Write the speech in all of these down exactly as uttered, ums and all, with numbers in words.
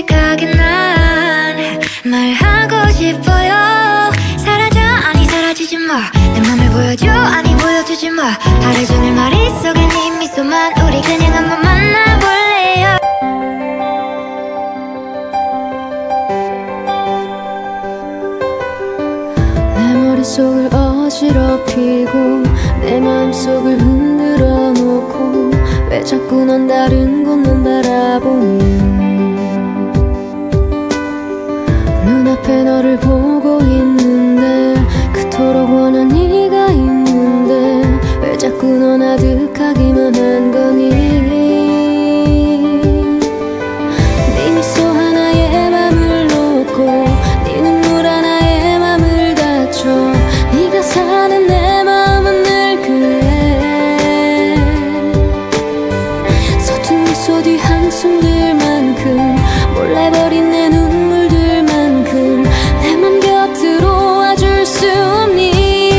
솔직하게 난 말하고 싶어요. 사라져 아니 사라지지 마. 내 맘을 보여줘 아니 보여주지 마. 하루 종일 머릿속에 네 미소만. 우리 그냥 한번 만나볼래요. 내 머릿속을 어지럽히고 내 마음속을 흔들어 놓고 왜 자꾸 넌 다른 곳만 바라보니. 눈앞에 너를 보고 있는데 그토록 원한 네가 있는데 왜 자꾸 넌 아득하기만 한 거니. 네 미소 하나에 맘을 놓고 네 눈물 하나에 맘을 다쳐 네가 사는 내 마음은 늘 그래. 서툰 미소 뒤 한숨들만큼 몰래버린 내 눈물들만큼 내 맘 곁으로 와줄 수 없니.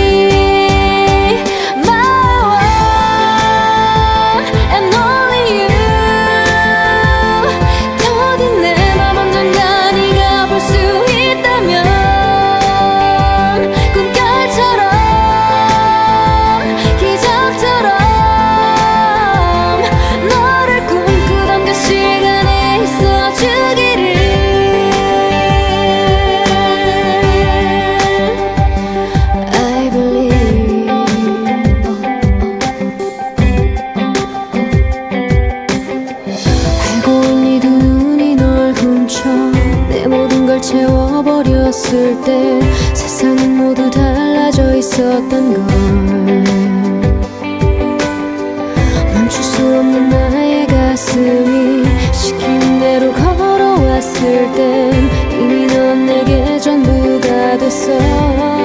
채워버렸을 때 세상은 모두 달라져 있었던 걸. 멈출 수 없는 나의 가슴이 시키는 대로 걸어왔을 땐 이미 넌 내게 전부가 됐어.